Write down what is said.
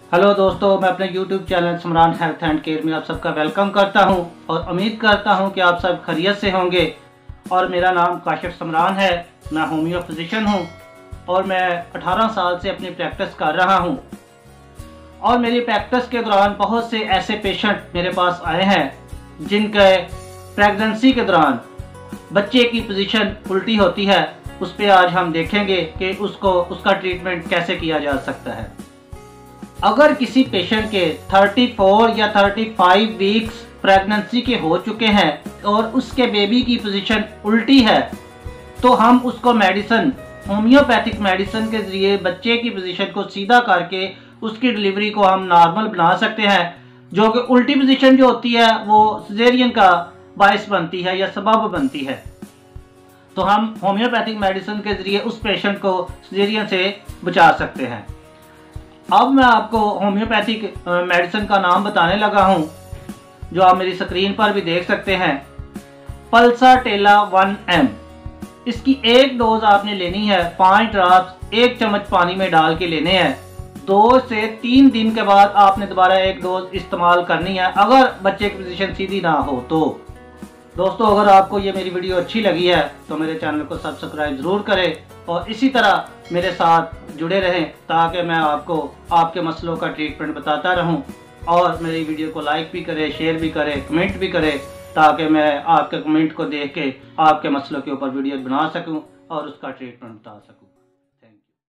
Hello दोस्तों, मैं अपने YouTube channel Samran health and care में आप सबका वेलकम करता हूं और उम्मीद करता हूं कि आप सब खैरियत से होंगे। और मेरा नाम काशिफ समरान है। मैं होम्यो फिजिशियन हूं और मैं 18 साल से अपनी प्रैक्टिस कर रहा हूं। और मेरी प्रैक्टिस के दौरान बहुत से ऐसे पेशेंट मेरे पास आए हैं जिनके प्रेगनेंसी के दौरान बच्चे की पोजीशन उल्टी होती है। उस पर आज हम देखेंगे कि उसका ट्रीटमेंट कैसे किया जा सकता है। अगर किसी पेशेंट के 34 या 35 वीक्स प्रेगनेंसी के हो चुके हैं और उसके बेबी की पोजीशन उल्टी है तो हम उसको मेडिसिन, होम्योपैथिक मेडिसिन के जरिए बच्चे की पोजीशन को सीधा करके उसकी डिलीवरी को हम नॉर्मल बना सकते हैं, जो कि उल्टी पोजीशन जो होती है वो सिजेरियन का बायस बनती है या सबब बनती है। तो हम होम्योपैथिक मेडिसिन के जरिए उस पेशेंट को सिजेरियन से बचा सकते हैं। अब मैं आपको होम्योपैथिक मेडिसिन का नाम बताने लगा हूं, जो आप मेरी स्क्रीन पर भी देख सकते हैं। पल्साटेला 1M। इसकी एक डोज आपने लेनी है, 5 ड्रॉप्स 1 चम्मच पानी में डाल के लेने हैं। 2 से 3 दिन के बाद आपने दोबारा एक डोज इस्तेमाल करनी है, अगर बच्चे की पोजीशन सीधी ना हो तो। दोस्तों, अगर आपको ये मेरी वीडियो अच्छी लगी है तो मेरे चैनल को सब्सक्राइब ज़रूर करें और इसी तरह मेरे साथ जुड़े रहें ताकि मैं आपको आपके मसलों का ट्रीटमेंट बताता रहूं। और मेरी वीडियो को लाइक भी करें, शेयर भी करें, कमेंट भी करें ताकि मैं आपके कमेंट को देख के आपके मसलों के ऊपर वीडियो बना सकूं और उसका ट्रीटमेंट बता सकूं।